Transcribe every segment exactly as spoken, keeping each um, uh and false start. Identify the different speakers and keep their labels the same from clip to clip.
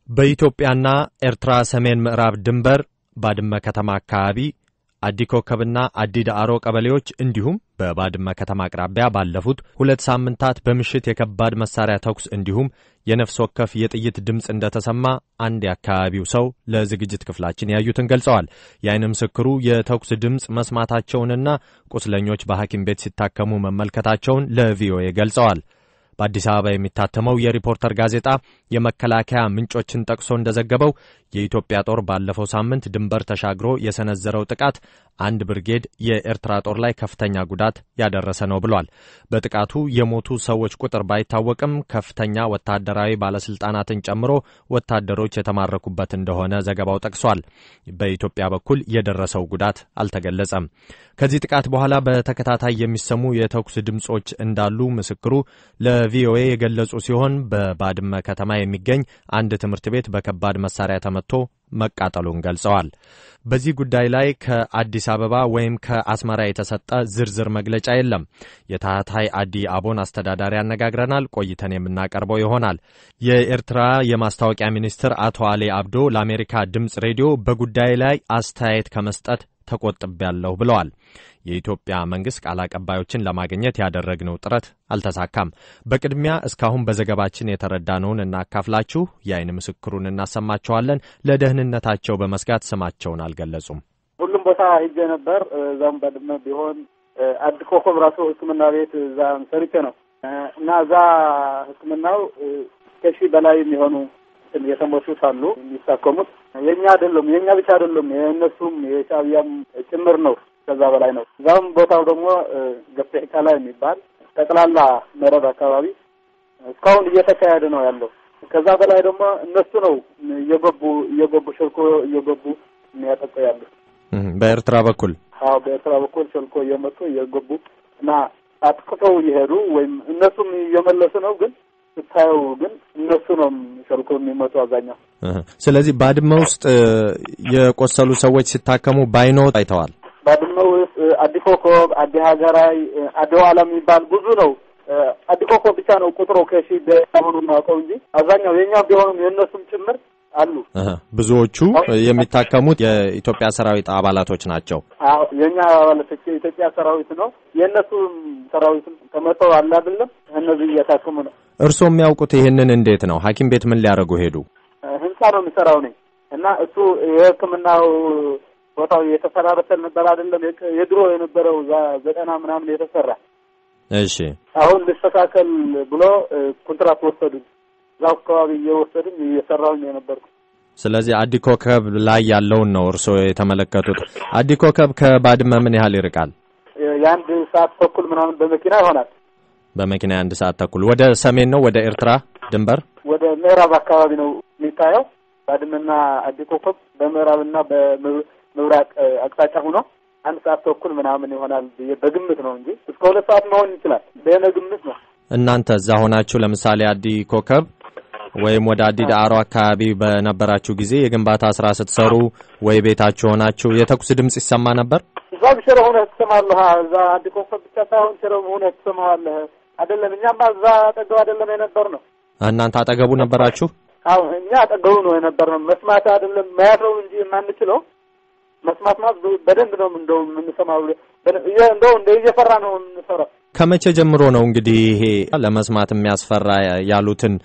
Speaker 1: በኢትዮጵያና ኤርትራ ሰሜን ምዕራብ ድንበር ባድመ ከተማ አካባቢ አዲኮከብና አዲዳአሮ ቀበሌዎች እንዲሁም በባድመ ከተማ አቅራቢያ ባለፉት ሁለት ሳምንታት በምሽት የከባድ መሳሪያ ተኩስ እንዲሁም የነፍስ ወከፍ የጥይት ድምጽ እንደተሰማ አንድ የአካባቢው ሰው ለዝግጅት ክፍላችን ያዩትን ገልጸዋል። የዓይን ምስክሩ የተኩስ ድምጽ መስማታቸውንና ቁስለኞች በሐኪም ቤት ሲታከሙ መመልከታቸውን ለቪኦኤ ገልጸዋል። በአዲስ አበባ የሚታተመው የሪፖርተር ጋዜጣ የመከላከያ ምንጮችን ጠቅሶ እንደዘገበው የኢትዮጵያ ጦር ባለፈው ሳምንት ድንበር ተሻግሮ የሰነዘረው ጥቃት አንድ ብርጌድ የኤርትራ ጦር ላይ ከፍተኛ ጉዳት ያደረሰ ነው ብሏል። በጥቃቱ የሞቱ ሰዎች ቁጥር ባይታወቅም ከፍተኛ ወታደራዊ ባለስልጣናትን ጨምሮ ወታደሮች የተማረኩበት እንደሆነ ዘገባው ጠቅሷል። በኢትዮጵያ በኩል የደረሰው ጉዳት አልተገለጸም። ከዚህ ጥቃት በኋላ በተከታታይ የሚሰሙ የተኩስ ድምጾች እንዳሉ ምስክሩ ለቪኦኤ የገለጹ ሲሆን በባድመ ከተማ የሚገኝ አንድ ትምህርት ቤት በከባድ መሳሪያ ተመቶ መቃጠሉን ገልጸዋል። በዚህ ጉዳይ ላይ ከአዲስ አበባ ወይም ከአስመራ የተሰጠ ዝርዝር መግለጫ የለም። የታህታይ አዲ አቦን አስተዳዳሪ አነጋግረናል፣ ቆይተን የምናቀርበው ይሆናል። የኤርትራ የማስታወቂያ ሚኒስትር አቶ አሊ አብዶ ለአሜሪካ ድምጽ ሬዲዮ በጉዳይ ላይ አስተያየት ከመስጠት ተቆጥቤያለሁ ብለዋል። የኢትዮጵያ መንግስት ቃል አቀባዮችን ለማግኘት ያደረግነው ጥረት አልተሳካም። በቅድሚያ እስካሁን በዘገባችን የተረዳነውን እናካፍላችሁ፣ የዓይን ምስክሩን እናሰማቸዋለን። ለደህንነታቸው በመስጋት ስማቸውን አልገለጹም።
Speaker 2: ሁሉም ቦታ ሄጄ ነበር። እዛም ባድመ ቢሆን አዲኮከብ ራሱ ሕክምና ቤት እዛም ሰርቼ ነው እና እዛ ሕክምናው ከሺህ በላይ የሚሆኑ የተሞቱት አሉ የሚታከሙት። የኛ አይደለም የኛ ብቻ አይደለም የእነሱም የሻዕቢያም ጭምር ነው። ከዛ በላይ ነው። እዛም ቦታው ደግሞ ገፍቴካ ላይ የሚባል ጠቅላላ መረብ አካባቢ እስካሁን እየተካሄደ ነው ያለው። ከዛ በላይ ደግሞ እነሱ ነው እየገቡ እየገቡ ሸልኮ እየገቡ የሚያጠቁ ያለው
Speaker 1: በኤርትራ በኩል።
Speaker 2: አዎ በኤርትራ በኩል ሸልኮ እየመጡ እየገቡ እና አጥቅተው ይሄዱ ወይም እነሱም እየመለሱ ነው። ግን ስታየው ግን እነሱ ነው ሸልኮ የሚመጡ አብዛኛው።
Speaker 1: ስለዚህ ባድመ ውስጥ የቆሰሉ ሰዎች ሲታከሙ ባይኖ አይተዋል።
Speaker 2: ባድመ ውስጥ አዲኮከብ፣ አዲ ሀገራይ፣ አድዋላ የሚባል ብዙ ነው። አዲኮከብ ብቻ ነው ቁጥሩ ከሺህ በሆኑ ነው እንጂ አብዛኛው የኛ ቢሆንም የእነሱም ጭምር አሉ።
Speaker 1: ብዙዎቹ የሚታከሙት የኢትዮጵያ ሰራዊት አባላቶች ናቸው።
Speaker 2: አዎ የኛ አባላቶች የኢትዮጵያ ሰራዊት ነው። የእነሱም ሰራዊት ተመተው አለ አይደለም እነዚህ እየታከሙ ነው።
Speaker 1: እርስዎ የሚያውቁት ይሄንን እንዴት ነው? ሐኪም ቤት ምን ሊያደርጉ ሄዱ?
Speaker 2: ህንጻ ነው የሚሰራው ነኝ እና እሱ የህክምናው ቦታው የተፈራረሰ ነበር አይደለም የድሮ የነበረው ዘጠና ምናምን የተሰራ።
Speaker 1: እሺ
Speaker 2: አሁን ልስተካከል ብሎ ኮንትራክት ወሰዱ። ዛው አካባቢ እየወሰዱኝ እየሰራው የነበርኩ።
Speaker 1: ስለዚህ አዲኮከብ ላይ ያለውን ነው እርስዎ የተመለከቱት። አዲኮከብ ከባድመ ምን ያህል ይርቃል?
Speaker 2: የአንድ ሰዓት ተኩል ምናምን በመኪና ይሆናል።
Speaker 1: በመኪና አንድ ሰዓት ተኩል። ወደ ሰሜን ነው ወደ ኤርትራ ድንበር?
Speaker 2: ወደ ምዕራብ አካባቢ ነው የሚታየው። ባድመና አዲኮከብ በምዕራብና በምዕራብ አቅጣጫ ሆኖ አንድ ሰዓት ተኩል ምናምን ይሆናል በግምት ነው እንጂ እስከ ሁለት ሰዓት መሆን ይችላል። በእኔ ግምት ነው። እናንተ
Speaker 1: እዛ ሆናችሁ ለምሳሌ አዲኮከብ ወይም ወደ አዲዳአሮ አካባቢ በነበራችሁ ጊዜ የግንባታ ስራ ስትሰሩ ወይ ቤታችሁ ሆናችሁ የተኩስ ድምጽ ይሰማ ነበር?
Speaker 2: እዛ ብሽረ ሆነ ተሰማለህ። እዛ አዲኮከብ ብቻ ሳይሆን ሽረ ሆነ ተሰማለህ አይደለም? እኛማ እዛ አጠገቡ አይደለም የነበር ነው።
Speaker 1: እናንተ አጠገቡ ነበራችሁ?
Speaker 2: አዎ እኛ አጠገቡ ነው የነበር ነው። መስማት አይደለም ማየት ነው እንጂ የማንችለው መስማት ማለት በደንብ ነው እንደው የምንሰማው። እንደው እንደ እየፈራ ነው የምንሰራው።
Speaker 1: ከመቼ ጀምሮ ነው እንግዲህ ይሄ ለመስማት የሚያስፈራ ያሉትን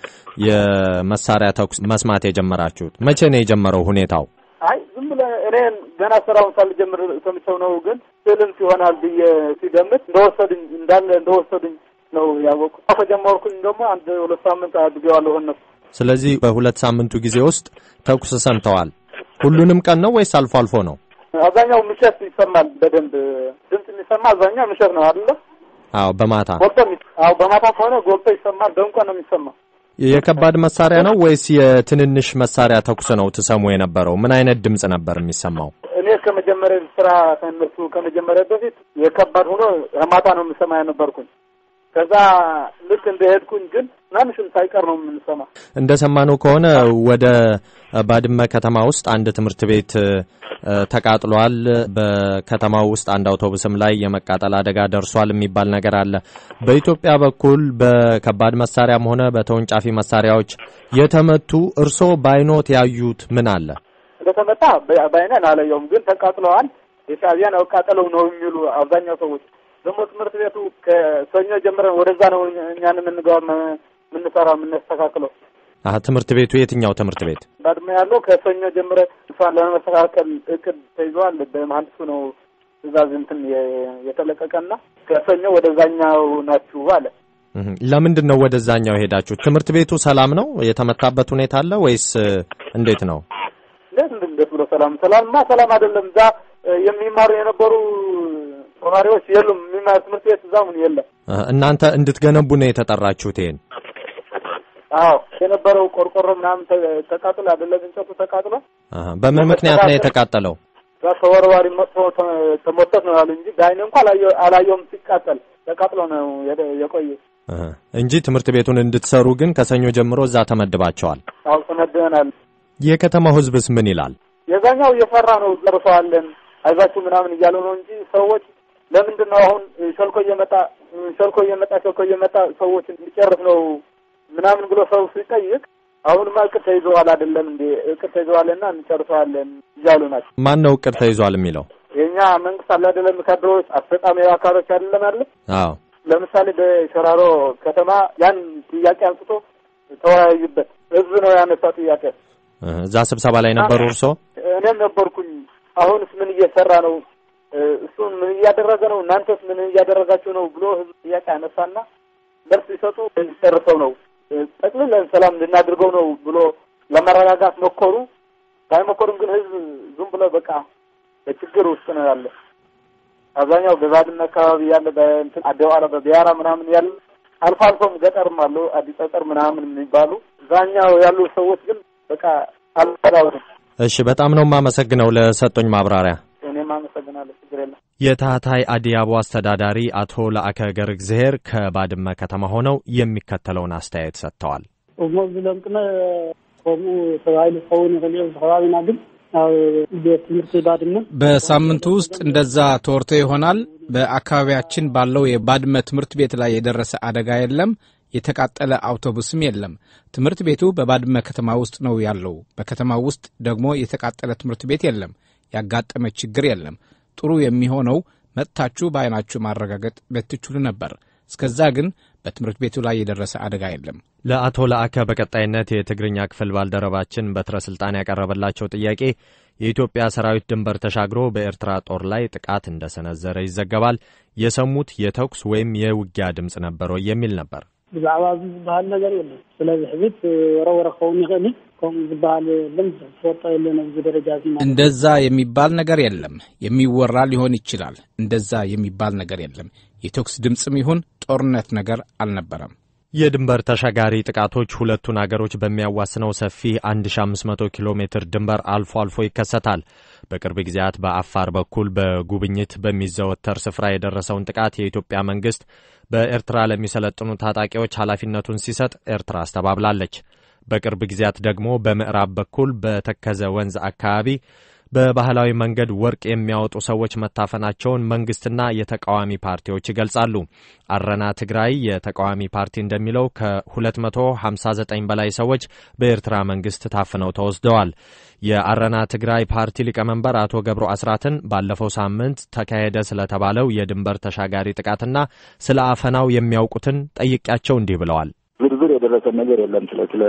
Speaker 1: የመሳሪያ ተኩስ መስማት የጀመራችሁት? መቼ ነው የጀመረው ሁኔታው?
Speaker 2: አይ ዝም ብለህ እኔ ገና ስራውን ሳልጀምር ሰምቼው ነው። ግን ስልም ይሆናል ብዬ ሲገምት እንደወሰዱኝ እንዳለ እንደወሰዱኝ ነው ያወቅሁት። ከጀመርኩኝ ደግሞ አንድ ሁለት ሳምንት አድርጌዋለሁ እነሱ። ስለዚህ
Speaker 1: በሁለት ሳምንቱ ጊዜ ውስጥ ተኩስ ሰምተዋል። ሁሉንም ቀን ነው ወይስ አልፎ አልፎ ነው?
Speaker 2: አብዛኛው ምሽት ይሰማል። በደንብ ድምጽ የሚሰማ አብዛኛው ምሽት ነው አይደል?
Speaker 1: አዎ በማታ
Speaker 2: አዎ በማታ ከሆነ ጎልቶ ይሰማል። ደንቆ ነው የሚሰማው።
Speaker 1: የከባድ መሳሪያ ነው ወይስ የትንንሽ መሳሪያ ተኩስ ነው ተሰሙ የነበረው? ምን አይነት ድምጽ ነበር የሚሰማው?
Speaker 2: እኔ ከመጀመሪያው ስራ ከነሱ ከመጀመሪያው በፊት የከባድ ሆኖ ማታ ነው የምሰማ የነበርኩኝ። ከዛ ልክ እንደሄድኩኝ ግን ምንሽም ሳይቀር ነው የምንሰማ።
Speaker 1: እንደሰማነው ከሆነ ወደ ባድመ ከተማ ውስጥ አንድ ትምህርት ቤት ተቃጥሏል፣ በከተማው ውስጥ አንድ አውቶቡስም ላይ የመቃጠል አደጋ ደርሷል የሚባል ነገር አለ። በኢትዮጵያ በኩል በከባድ መሳሪያም ሆነ በተወንጫፊ መሳሪያዎች የተመቱ እርሶ ባይኖት ያዩት ምን አለ?
Speaker 2: እንደተመታ ባይነን አላየውም፣ ግን ተቃጥለዋል። የሻዕቢያን አቃጠለው ነው የሚሉ አብዛኛው ሰዎች ደግሞ ትምህርት ቤቱ ከሰኞ ጀምረን ወደዛ ነው እኛን የምንገባ የምንሰራ የምንስተካክለው።
Speaker 1: አህ ትምህርት ቤቱ የትኛው ትምህርት ቤት?
Speaker 2: ባድመ ያለው ከሰኞ ጀምረን እሷን ለመስተካከል እቅድ ተይዟል። በመሐንዲሱ ነው ትዕዛዝ እንትን የተለቀቀና ከሰኞ ወደዛኛው ናችሁ አለ።
Speaker 1: ለምንድን ነው ወደዛኛው ሄዳችሁ? ትምህርት ቤቱ ሰላም ነው? የተመታበት ሁኔታ አለ ወይስ እንዴት ነው?
Speaker 2: ለምን እንደት ብሎ ሰላም ሰላምማ ሰላም አይደለም። ዛ የሚማሩ የነበሩ ተማሪዎች የሉም። የሚማሩ ትምህርት ቤት እዛው ምን የለም።
Speaker 1: እናንተ እንድትገነቡ ነው የተጠራችሁት? ይሄን
Speaker 2: አዎ፣ የነበረው ቆርቆሮ ምናምን ተቃጥሎ አይደለም እንጨቱ ተቃጥሎ።
Speaker 1: አሃ፣ በምን ምክንያት ነው የተቃጠለው?
Speaker 2: ተወርዋሪ መጥቶ ተሞተት ነው ያሉ እንጂ ጋይን እንኳን አላየውም ሲቃጠል ተቃጥሎ ነው የቆየ
Speaker 1: አሃ፣ እንጂ ትምህርት ቤቱን እንድትሰሩ ግን ከሰኞ ጀምሮ እዛ ተመድባቸዋል?
Speaker 2: አዎ ተመድበናል።
Speaker 1: የከተማው ህዝብስ ምን ይላል?
Speaker 2: የዛኛው እየፈራ ነው ዘርፈዋለን አይዛችሁ ምናምን እያሉ ነው እንጂ ሰዎች ለምንድን ነው አሁን ሸልኮ እየመጣ ሸልኮ እየመጣ ሸልኮ እየመጣ ሰዎች እንዲጨርስ ነው ምናምን ብሎ ሰው ሲጠይቅ አሁንማ እቅድ ተይዟል አይደለም እንዴ እቅድ ተይዟልና እንጨርሰዋለን እያሉ ናቸው። ማን ነው እቅድ ተይዟል የሚለው? የኛ መንግስት አለ አይደለም ካድሮች አስፈጻሚ አካሎች አይደለም አይደል? አዎ። ለምሳሌ በሸራሮ ከተማ ያን ጥያቄ አንስቶ ተወያዩበት ህዝብ ነው ያነሳው ጥያቄ። እዛ ስብሰባ ላይ ነበሩ እርሶ? እኔም ነበርኩኝ። አሁንስ ምን እየሰራ ነው? እሱን ምን እያደረገ ነው? እናንተስ ምን እያደረጋችሁ ነው ብሎ ህዝብ ጥያቄ አነሳና መልስ ሲሰጡ ጨርሰው ነው ጠቅልለን ሰላም ልናድርገው ነው ብሎ ለማረጋጋት ሞከሩ። ባይሞከሩም ግን ህዝብ ዝም ብሎ በቃ በችግር ውስጥ ነው ያለ። አብዛኛው በባድመ አካባቢ ያለ በእንትን አደዋላ በቢያራ ምናምን ያለ አልፎ አልፎም ገጠርም አሉ አዲስ ገጠር ምናምን የሚባሉ ዛኛው ያሉ ሰዎች ግን በቃ አልተዳውም። እሺ፣ በጣም ነው የማመሰግነው ለሰጡኝ ማብራሪያ። እኔም አመሰግናለሁ። ችግር የለም። የታህታይ አዲያቦ አስተዳዳሪ አቶ ለአከ ገርግዝሄር ከባድመ ከተማ ሆነው የሚከተለውን አስተያየት ሰጥተዋል። ወሞዝለምጥነ ቆሙ ተባይል ሆነ ነው ተባይና ግን በትምህርት ባድመ
Speaker 3: በሳምንቱ ውስጥ እንደዛ ተወርቶ ይሆናል። በአካባቢያችን ባለው የባድመ ትምህርት ቤት ላይ የደረሰ አደጋ የለም። የተቃጠለ አውቶቡስም የለም። ትምህርት ቤቱ በባድመ ከተማ ውስጥ ነው ያለው። በከተማው ውስጥ ደግሞ የተቃጠለ ትምህርት ቤት የለም። ያጋጠመ ችግር የለም። ጥሩ የሚሆነው መጥታችሁ በአይናችሁ ማረጋገጥ በትችሉ ነበር። እስከዛ ግን በትምህርት ቤቱ ላይ የደረሰ አደጋ የለም።
Speaker 1: ለአቶ ለአከ በቀጣይነት የትግርኛ ክፍል ባልደረባችን በትረ ስልጣን ያቀረበላቸው ጥያቄ የኢትዮጵያ ሰራዊት ድንበር ተሻግሮ በኤርትራ ጦር ላይ ጥቃት እንደሰነዘረ ይዘገባል። የሰሙት የተኩስ ወይም የውጊያ ድምጽ ነበር የሚል ነበር።
Speaker 4: ብዛዕባዙ ዝባል ነገር የለም። ስለዚህ ህዝብ ወረወረው ይገኝ ቆም ዝባል ለምን ተወጣ የለም ደረጃ ዚማ
Speaker 3: እንደዛ የሚባል ነገር የለም። የሚወራ ሊሆን ይችላል። እንደዛ የሚባል ነገር የለም። የተኩስ ድምጽም ይሁን ጦርነት ነገር አልነበረም።
Speaker 1: የድንበር ተሻጋሪ ጥቃቶች ሁለቱን አገሮች በሚያዋስነው ሰፊ አንድ ሺህ አምስት መቶ ኪሎ ሜትር ድንበር አልፎ አልፎ ይከሰታል። በቅርብ ጊዜያት በአፋር በኩል በጉብኝት በሚዘወተር ስፍራ የደረሰውን ጥቃት የኢትዮጵያ መንግስት በኤርትራ ለሚሰለጥኑ ታጣቂዎች ኃላፊነቱን ሲሰጥ ኤርትራ አስተባብላለች። በቅርብ ጊዜያት ደግሞ በምዕራብ በኩል በተከዘ ወንዝ አካባቢ በባህላዊ መንገድ ወርቅ የሚያወጡ ሰዎች መታፈናቸውን መንግስትና የተቃዋሚ ፓርቲዎች ይገልጻሉ። አረና ትግራይ የተቃዋሚ ፓርቲ እንደሚለው ከሁለት መቶ ሃምሳ ዘጠኝ በላይ ሰዎች በኤርትራ መንግስት ታፍነው ተወስደዋል። የአረና ትግራይ ፓርቲ ሊቀመንበር አቶ ገብሩ አስራትን ባለፈው ሳምንት ተካሄደ ስለተባለው የድንበር ተሻጋሪ ጥቃትና ስለ አፈናው የሚያውቁትን ጠይቄያቸው እንዲህ ብለዋል።
Speaker 5: ዝርዝር የደረሰ ነገር የለም። ስለ ስለ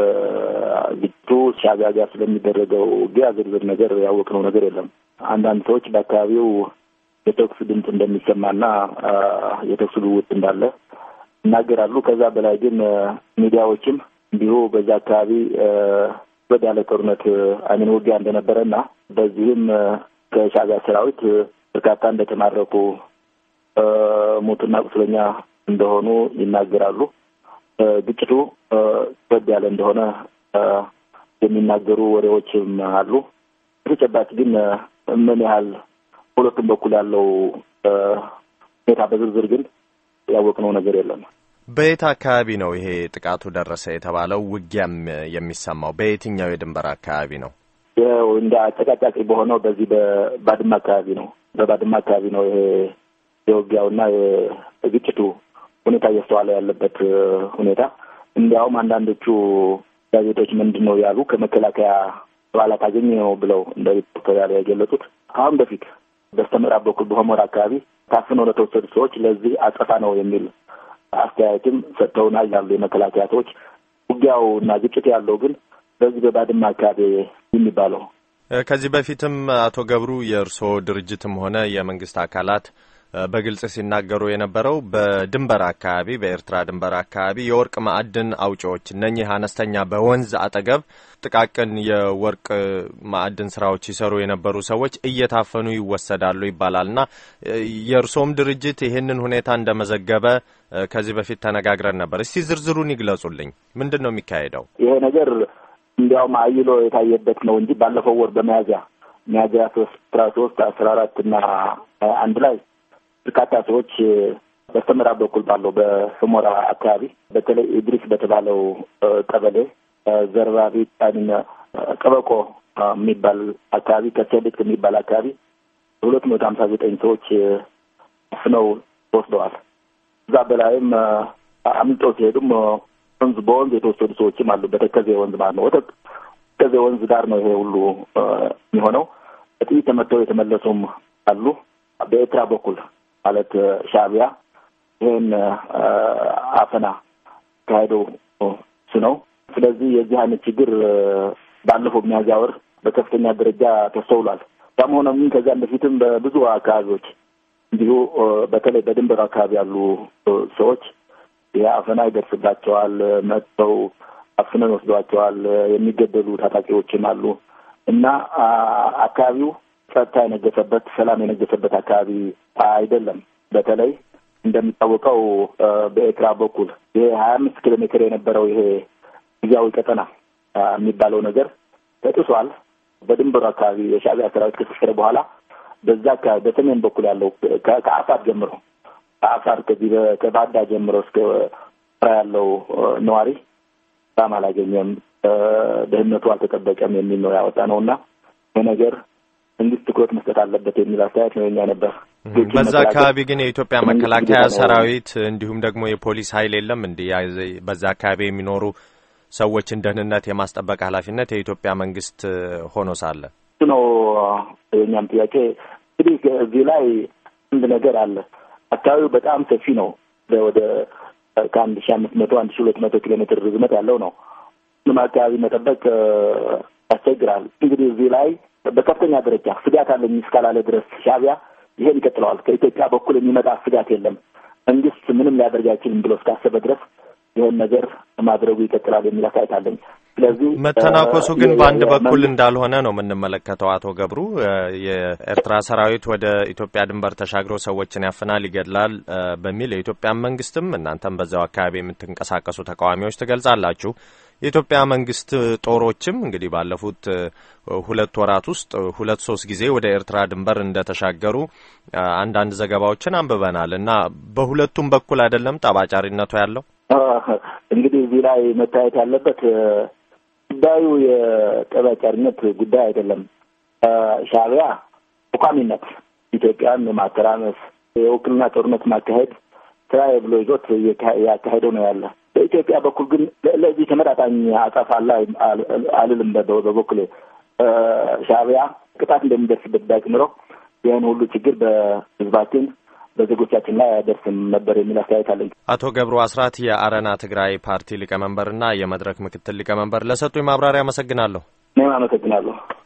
Speaker 5: ግጭቱ ሻዕቢያ ጋር ስለሚደረገው ውጊያ ዝርዝር ነገር ያወቅነው ነገር የለም። አንዳንድ ሰዎች በአካባቢው የተኩስ ድምፅ እንደሚሰማና የተኩስ ልውውጥ እንዳለ ይናገራሉ። ከዛ በላይ ግን ሚዲያዎችም እንዲሁ በዛ አካባቢ በዳለ ጦርነት አይን ውጊያ እንደነበረና በዚህም ከሻዕቢያ ሰራዊት በርካታ እንደተማረኩ ሞትና ቁስለኛ እንደሆኑ ይናገራሉ። ግጭቱ በድ ያለ እንደሆነ የሚናገሩ ወሬዎችም አሉ። በተጨባጭ ግን ምን ያህል ሁለቱም በኩል ያለው ሁኔታ በዝርዝር ግን ያወቅነው ነገር የለም።
Speaker 1: በየት አካባቢ ነው ይሄ ጥቃቱ ደረሰ የተባለው? ውጊያም የሚሰማው በየትኛው የድንበር አካባቢ ነው?
Speaker 5: ያው እንደ አጠቃጣቂ በሆነው በዚህ በባድመ አካባቢ ነው። በባድመ አካባቢ ነው ይሄ የውጊያውና የግጭቱ ሁኔታ እየስተዋለ ያለበት ሁኔታ። እንዲያውም አንዳንዶቹ ጋዜጦች ምንድን ነው ያሉ ከመከላከያ አባላት አገኘው ብለው እንደ ሪፖርተር ያለ የገለጹት አሁን በፊት በስተምዕራብ በኩል በሆሞራ አካባቢ ታፍነው ለተወሰዱ ሰዎች ለዚህ አጸፋ ነው የሚል አስተያየትም ሰጥተውናል ያሉ የመከላከያ ሰዎች። ውጊያው እና ግጭት ያለው ግን በዚህ በባድመ አካባቢ የሚባለው።
Speaker 1: ከዚህ በፊትም አቶ ገብሩ የእርሶ ድርጅትም ሆነ የመንግስት አካላት በግልጽ ሲናገሩ የነበረው በድንበር አካባቢ በኤርትራ ድንበር አካባቢ የወርቅ ማዕድን አውጪዎች እነኚህ አነስተኛ በወንዝ አጠገብ ጥቃቅን የወርቅ ማዕድን ስራዎች ይሰሩ የነበሩ ሰዎች እየታፈኑ ይወሰዳሉ ይባላልና የእርሶም ድርጅት ይሄንን ሁኔታ እንደመዘገበ ከዚህ በፊት ተነጋግረን ነበር። እስቲ ዝርዝሩን ይግለጹልኝ። ምንድነው የሚካሄደው?
Speaker 5: ይሄ ነገር እንዲያውም አይሎ የታየበት ነው እንጂ ባለፈው ወር በመያዝያ ሚያዝያ ሶስት አስራ አራት እና አንድ ላይ በርካታ ሰዎች በስተምዕራብ በኩል ባለው በሁመራ አካባቢ በተለይ ኢድሪስ በተባለው ቀበሌ ዘርባቢ ታኒና ቀበቆ የሚባል አካባቢ ከሰደት የሚባል አካባቢ ሁለት መቶ ሃምሳ ዘጠኝ ሰዎች አፍነው ወስደዋል። እዛ በላይም አምልጠው ሲሄዱም ወንዝ በወንዝ የተወሰዱ ሰዎችም አሉ። በተከዜ ወንዝ ማለት ነው። ተከዜ ወንዝ ዳር ነው ይሄ ሁሉ የሚሆነው። ጥቂት ተመተው የተመለሱም አሉ። በኤርትራ በኩል ማለት ሻዕቢያ ይሄን አፈና ካሄደው ነው። ስለዚህ የዚህ አይነት ችግር ባለፈው ሚያዝያ ወር በከፍተኛ ደረጃ ተስተውሏል። ያም ሆኖ ምን ከዛ በፊትም በብዙ አካባቢዎች እንዲሁ በተለይ በድንበር አካባቢ ያሉ ሰዎች የአፈና ይደርስባቸዋል። መጥተው አፍነው ወስዷቸዋል። የሚገደሉ ታጣቂዎችም አሉ እና አካባቢው ጸጥታ የነገሰበት ሰላም የነገሰበት አካባቢ አይደለም። በተለይ እንደሚታወቀው በኤርትራ በኩል ይሄ ሀያ አምስት ኪሎ ሜትር የነበረው ይሄ ጊዜያዊ ቀጠና የሚባለው ነገር ተጥሷል። በድንበሩ አካባቢ የሻዕቢያ ሰራዊት ከተሰረ በኋላ በዛ አካባቢ በሰሜን በኩል ያለው ከአፋር ጀምሮ ከአፋር ከዚህ ከባዳ ጀምሮ እስከ ያለው ነዋሪ ሰላም አላገኘም፣ ደህንነቱ አልተጠበቀም የሚል ነው ያወጣ ነውና ነገር እንግዲህ ትኩረት መስጠት አለበት የሚል አስተያየት ነው የኛ ነበር።
Speaker 1: በዛ አካባቢ ግን የኢትዮጵያ መከላከያ ሰራዊት እንዲሁም ደግሞ የፖሊስ ኃይል የለም እንዴ? በዛ አካባቢ የሚኖሩ ሰዎችን ደህንነት የማስጠበቅ ኃላፊነት የኢትዮጵያ መንግስት ሆኖ ሳለ
Speaker 5: ነው የኛም ጥያቄ። እንግዲህ እዚህ ላይ አንድ ነገር አለ። አካባቢው በጣም ሰፊ ነው። ወደ ከአንድ ሺህ አምስት መቶ አንድ ሺህ ሁለት መቶ ኪሎ ሜትር ርዝመት ያለው ነው። ምንም አካባቢ መጠበቅ ያስቸግራል። እንግዲህ እዚህ ላይ በከፍተኛ ደረጃ ስጋት አለኝ እስካላለ ድረስ ሻዕቢያ ይሄን ይቀጥለዋል። ከኢትዮጵያ በኩል የሚመጣ ስጋት የለም፣ መንግስት ምንም ሊያደርግ አይችልም ብሎ እስካሰበ ድረስ ይሄን ነገር ማድረጉ ይቀጥላል የሚል አስተያየት አለኝ። ስለዚህ
Speaker 1: መተናኮሱ ግን በአንድ በኩል እንዳልሆነ ነው የምንመለከተው። አቶ ገብሩ የኤርትራ ሰራዊት ወደ ኢትዮጵያ ድንበር ተሻግሮ ሰዎችን ያፍናል፣ ይገድላል በሚል የኢትዮጵያ መንግስትም እናንተም በዛው አካባቢ የምትንቀሳቀሱ ተቃዋሚዎች ትገልጻላችሁ። የኢትዮጵያ መንግስት ጦሮችም እንግዲህ ባለፉት ሁለት ወራት ውስጥ ሁለት ሶስት ጊዜ ወደ ኤርትራ ድንበር እንደተሻገሩ አንዳንድ ዘገባዎችን አንብበናል እና በሁለቱም በኩል አይደለም ጠባጫሪነቱ ያለው።
Speaker 5: እንግዲህ እዚህ ላይ መታየት ያለበት ጉዳዩ የጠባጫሪነት ጉዳይ አይደለም። ሻዕቢያ በቋሚነት ኢትዮጵያን ማተራመስ፣ የውክልና ጦርነት ማካሄድ ስራዬ ብሎ ይዞት ያካሄደው ነው ያለ። በኢትዮጵያ በኩል ግን ለዚህ ተመጣጣኝ አጸፋ ላይ አልልም። በበኩሌ ሻዕቢያ ቅጣት እንደሚደርስበት ዳግምሮ ይህን ሁሉ ችግር በህዝባችን በዜጎቻችን ላይ አያደርስም ነበር የሚል አስተያየት አለኝ።
Speaker 1: አቶ ገብሩ አስራት የአረና ትግራይ ፓርቲ ሊቀመንበርና የመድረክ ምክትል ሊቀመንበር ለሰጡኝ ማብራሪያ አመሰግናለሁ።
Speaker 5: እኔም አመሰግናለሁ።